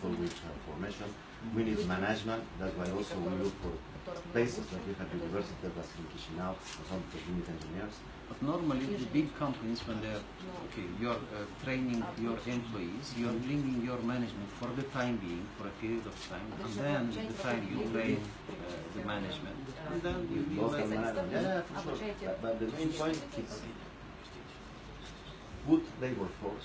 people with formation. We need management. That's why also we look for places like we have University of Chisinau, or some need engineers. But normally the big companies, when they're you're training your employees, you're bringing your management for the time being, for a period of time, and then the time you train the management, and then you yeah, for sure. But the main point is good labor force.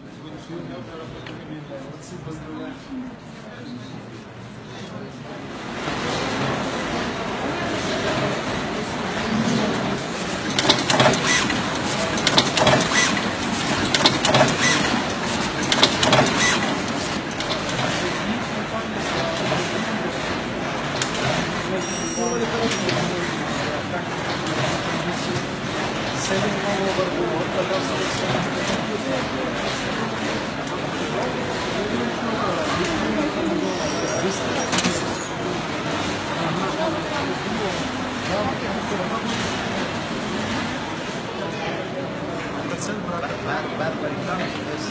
But when it comes to this,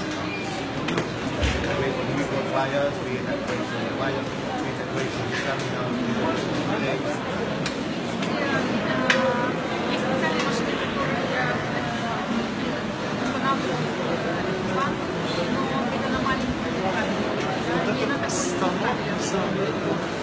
when we got wires, we had ways on the wires, we had ways on the terminal, we had